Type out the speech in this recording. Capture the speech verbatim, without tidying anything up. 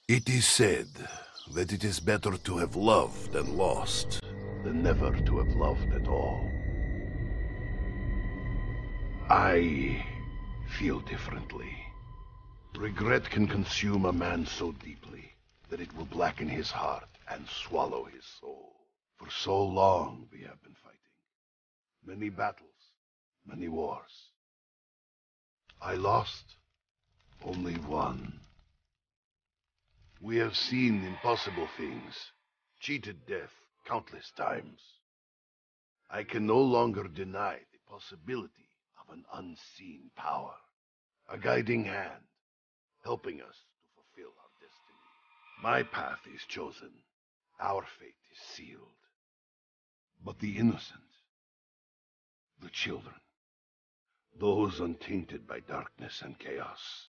It is said that it is better to have loved and lost than never to have loved at all. I feel differently. Regret can consume a man so deeply that it will blacken his heart and swallow his soul. For so long we have been fighting. Many battles, many wars. I lost only one. We have seen impossible things, cheated death countless times. I can no longer deny the possibility of an unseen power, a guiding hand, helping us to fulfill our destiny. My path is chosen, our fate is sealed. But the innocent, the children, those untainted by darkness and chaos,